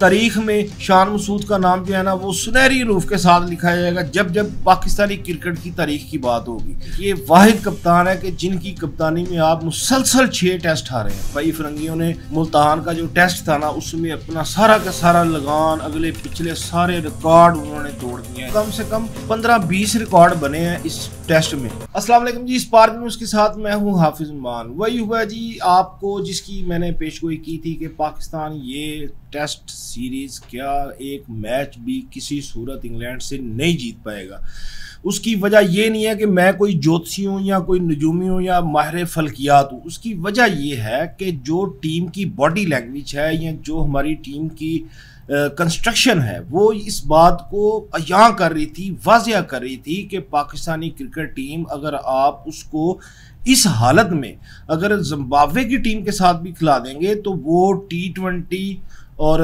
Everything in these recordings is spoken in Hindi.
तारीख में शान मसूद का नाम जो है ना वो सुनहरी रूफ के साथ लिखा जाएगा जब जब पाकिस्तानी क्रिकेट की तारीख की बात होगी। ये वाहिद कप्तान है कि जिनकी कप्तानी में आप मुसलसल 6 टेस्ट हारे हैं। भाई फिरंगियों ने मुल्तान का जो टेस्ट था ना उसमें अपना सारा का सारा लगान अगले पिछले सारे रिकॉर्ड उन्होंने तोड़ दिए हैं। कम से कम 15-20 रिकॉर्ड बने हैं इस टेस्ट में। अस्सलाम वालेकुम जी, स्पार्क न्यूज़ के साथ मैं हूं हाफिज उमान। वही हुआ जी आपको जिसकी मैंने पेशगोई की थी कि पाकिस्तान ये टेस्ट सीरीज क्या एक मैच भी किसी सूरत इंग्लैंड से नहीं जीत पाएगा। उसकी वजह ये नहीं है कि मैं कोई ज्योतिषी हूँ या कोई नजूमी हूँ या माहिर फल्कियात हूँ। उसकी वजह ये है कि जो टीम की बॉडी लैंग्वेज है या जो हमारी टीम की कंस्ट्रक्शन है वो इस बात को यहाँ कर रही थी, वाजिया कर रही थी कि पाकिस्तानी क्रिकेट टीम अगर आप उसको इस हालत में अगर जिम्बाब्वे की टीम के साथ भी खिला देंगे तो वो T20 और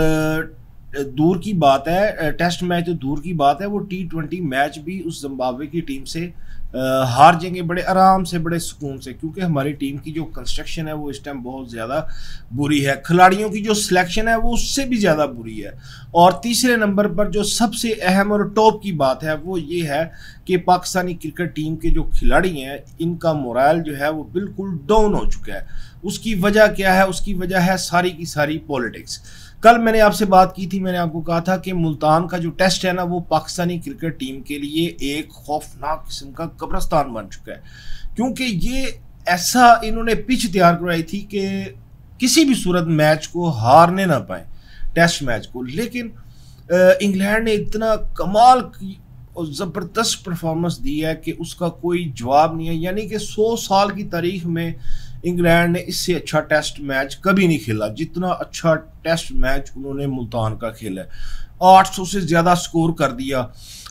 दूर की बात है, टेस्ट मैच तो दूर की बात है, वो T20 मैच भी उस जिम्बाब्वे की टीम से हार जाएंगे बड़े आराम से, बड़े सुकून से। क्योंकि हमारी टीम की जो कंस्ट्रक्शन है वो इस टाइम बहुत ज़्यादा बुरी है, खिलाड़ियों की जो सिलेक्शन है वो उससे भी ज़्यादा बुरी है। और तीसरे नंबर पर जो सबसे अहम और टॉप की बात है वो ये है कि पाकिस्तानी क्रिकेट टीम के जो खिलाड़ी हैं इनका मोरल जो है वो बिल्कुल डाउन हो चुका है। उसकी वजह क्या है? उसकी वजह है सारी की सारी पॉलिटिक्स। कल मैंने आपसे बात की थी, मैंने आपको कहा था कि मुल्तान का जो टेस्ट है ना वो पाकिस्तानी क्रिकेट टीम के लिए एक खौफनाक किस्म का कब्रिस्तान बन चुका है। क्योंकि ये ऐसा इन्होंने पिच तैयार करवाई थी कि किसी भी सूरत मैच को हारने ना पाए, टेस्ट मैच को। लेकिन इंग्लैंड ने इतना कमाल की और ज़बरदस्त परफॉर्मेंस दी है कि उसका कोई जवाब नहीं है। यानी कि 100 साल की तारीख में इंग्लैंड ने इससे अच्छा टेस्ट मैच कभी नहीं खेला जितना अच्छा टेस्ट मैच उन्होंने मुल्तान का खेला है। 800 से ज़्यादा स्कोर कर दिया।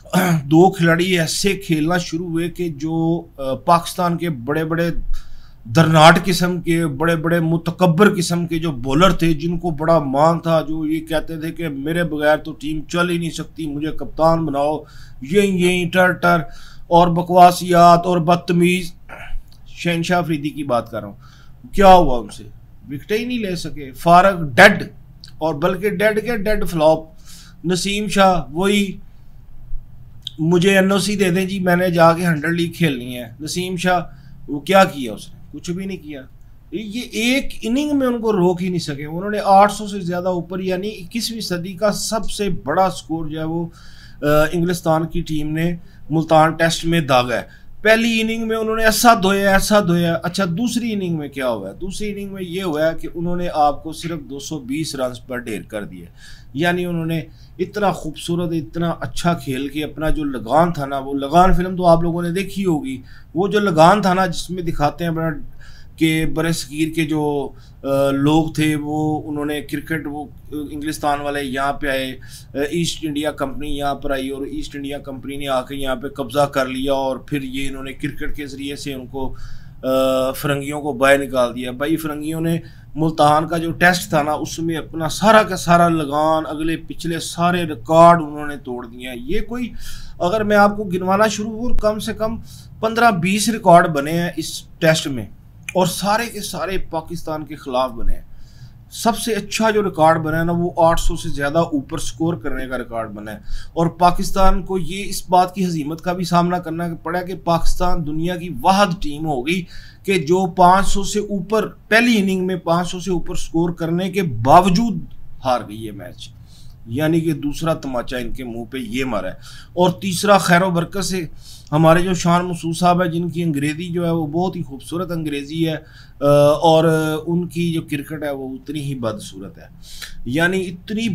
2 खिलाड़ी ऐसे खेलना शुरू हुए कि जो पाकिस्तान के बड़े बड़े दरनाट किस्म के, बड़े बड़े मुतकब्बर किस्म के जो बॉलर थे जिनको बड़ा मान था, जो ये कहते थे कि मेरे बगैर तो टीम चल ही नहीं सकती, मुझे कप्तान बनाओ, यही टर टर और बकवासियात और बदतमीज़। शहनशाह अफरीदी की बात कर रहा हूँ, क्या हुआ उनसे? विकेट ही नहीं ले सके। फारक डेड, और बल्कि डेड के डेड फ्लॉप। नसीम शाह वही, मुझे NOC दे दें जी, मैंने जाके 100 लीग खेलनी है। नसीम शाह वो क्या किया? उसने कुछ भी नहीं किया। ये एक इनिंग में उनको रोक ही नहीं सके। उन्होंने 800 से ज़्यादा ऊपर यानी 21वीं सदी का सबसे बड़ा स्कोर जो है वो इंग्लिस्तान की टीम ने मुल्तान टेस्ट में दागा है। पहली इनिंग में उन्होंने ऐसा धोया। अच्छा, दूसरी इनिंग में क्या हुआ? दूसरी इनिंग में ये हुआ कि उन्होंने आपको सिर्फ 220 रन पर ढेर कर दिए। यानी उन्होंने इतना खूबसूरत, इतना अच्छा खेल के अपना जो लगान था ना, वो लगान फिल्म तो आप लोगों ने देखी होगी। वो जो लगान था ना जिसमें दिखाते हैं बड़ा के बड़े सगीर के जो लोग थे वो उन्होंने क्रिकेट, वो इंग्लिस्तान वाले यहाँ पे आए, ईस्ट इंडिया कंपनी यहाँ पर आई और ईस्ट इंडिया कंपनी ने आके यहाँ पे कब्ज़ा कर लिया और फिर ये इन्होंने क्रिकेट के ज़रिए से उनको फिरंगियों को बाहर निकाल दिया। भाई फिरंगियों ने मुल्तान का जो टेस्ट था ना उसमें अपना सारा का सारा लगान अगले पिछले सारे रिकॉर्ड उन्होंने तोड़ दिए हैं। ये कोई, अगर मैं आपको गिनवाना शुरू करूँ, कम से कम 15-20 रिकॉर्ड बने हैं इस टेस्ट में और सारे के सारे पाकिस्तान के खिलाफ बने हैं। सबसे अच्छा जो रिकॉर्ड बना है ना वो 800 से ज़्यादा ऊपर स्कोर करने का रिकॉर्ड बना है। और पाकिस्तान को ये इस बात की हजीमत का भी सामना करना पड़ा कि पाकिस्तान दुनिया की वाहिद टीम होगी कि जो 500 से ऊपर, पहली इनिंग में 500 से ऊपर स्कोर करने के बावजूद हार गई है मैच। यानी कि दूसरा तमाचा इनके मुंह पे ये मारा है। और तीसरा खैर बरकत से हमारे जो शान मसूद साहब है जिनकी अंग्रेज़ी जो है वो बहुत ही खूबसूरत अंग्रेज़ी है और उनकी जो क्रिकेट है वो उतनी ही बदसूरत है। यानी इतनी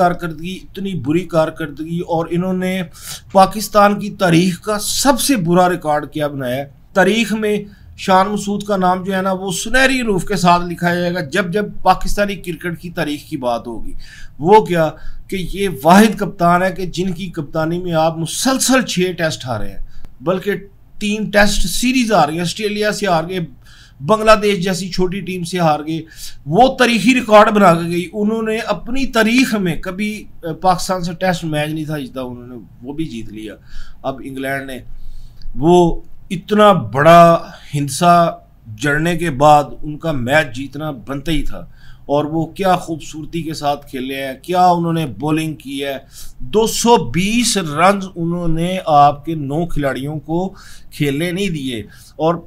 बुरी कारकर्दगी और इन्होंने पाकिस्तान की तारीख का सबसे बुरा रिकॉर्ड क्या बनाया है। तारीख में शान मसूद का नाम जो है ना वो सुनहरी रूफ के साथ लिखा जाएगा जब जब पाकिस्तानी क्रिकेट की तारीख की बात होगी। वो क्या कि ये वाहिद कप्तान है कि जिनकी कप्तानी में आप मुसलसल 6 टेस्ट हारे हैं, बल्कि 3 टेस्ट सीरीज हार गए, ऑस्ट्रेलिया से हार गए, बांग्लादेश जैसी छोटी टीम से हार गए। वो तारीखी रिकॉर्ड बना के गई। उन्होंने अपनी तारीख में कभी पाकिस्तान से टेस्ट मैच नहीं था जीता, उन्होंने वो भी जीत लिया। अब इंग्लैंड ने वो इतना बड़ा हिंसा जड़ने के बाद उनका मैच जीतना बनता ही था और वो क्या खूबसूरती के साथ खेले हैं, क्या उन्होंने बॉलिंग की है। 220 रन उन्होंने आपके 9 खिलाड़ियों को खेलने नहीं दिए और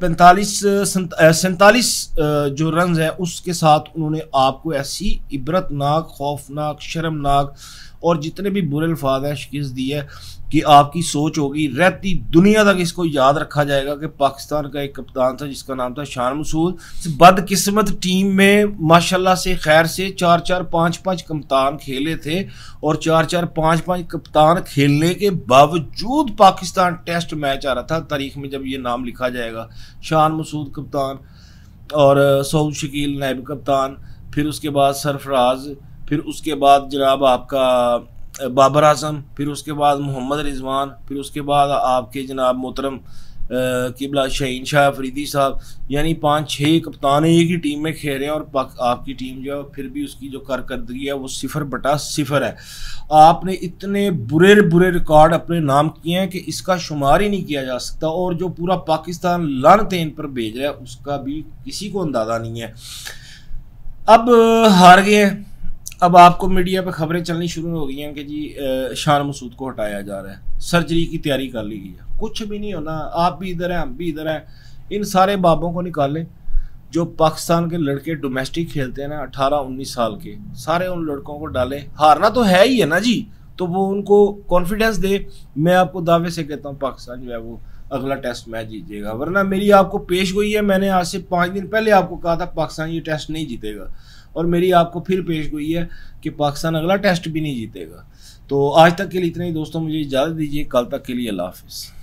47 जो रन है उसके साथ उन्होंने आपको ऐसी इबरतनाक, खौफनाक, शर्मनाक और जितने भी बुरे अल्फाज हैं शिकस्त दी है कि आपकी सोच होगी रहती दुनिया तक इसको याद रखा जाएगा कि पाकिस्तान का एक कप्तान था जिसका नाम था शान मसूद। बदकिस्मत टीम में माशाल्लाह से खैर से 4-4, 5-5 कप्तान खेले थे और 4-4, 5-5 कप्तान खेलने के बावजूद पाकिस्तान टेस्ट मैच आ रहा था। तारीख में जब ये नाम लिखा जाएगा, शान मसूद कप्तान और सऊद शकील नायब कप्तान, फिर उसके बाद सरफराज, फिर उसके बाद जनाब आपका बाबर आजम, फिर उसके बाद मोहम्मद रिजवान, फिर उसके बाद आपके जनाब मोहतरम किबला शहीन शाह अफरीदी साहब, यानी 5-6 कप्तान एक ही टीम में खेल रहे हैं और आपकी टीम जो है फिर भी उसकी जो कारकर्दगी है वो 0/0 है। आपने इतने बुरे बुरे रिकॉर्ड अपने नाम किए हैं कि इसका शुमार ही नहीं किया जा सकता और जो पूरा पाकिस्तान लानतें इन पर भेज रहा है उसका भी किसी को अंदाज़ा नहीं है। अब हार गए, अब आपको मीडिया पे खबरें चलनी शुरू हो गई हैं कि जी शान मसूद को हटाया जा रहा है, सर्जरी की तैयारी कर ली गई है। कुछ भी नहीं होना, आप भी इधर हैं, हम भी इधर हैं। इन सारे बाबों को निकालें जो पाकिस्तान के लड़के डोमेस्टिक खेलते हैं ना 18-19 साल के, सारे उन लड़कों को डालें। हारना तो है ही है ना जी, तो वो उनको कॉन्फिडेंस दे। मैं आपको दावे से कहता हूँ पाकिस्तान जो है वो अगला टेस्ट मैच जीतेगा, वरना मेरी आपको पेश गोई है। मैंने आज से 5 दिन पहले आपको कहा था पाकिस्तान ये टेस्ट नहीं जीतेगा और मेरी आपको फिर पेश गोई है कि पाकिस्तान अगला टेस्ट भी नहीं जीतेगा। तो आज तक के लिए इतना ही दोस्तों, मुझे इजाज़त दीजिए, कल तक के लिए अल्लाह हाफिज़।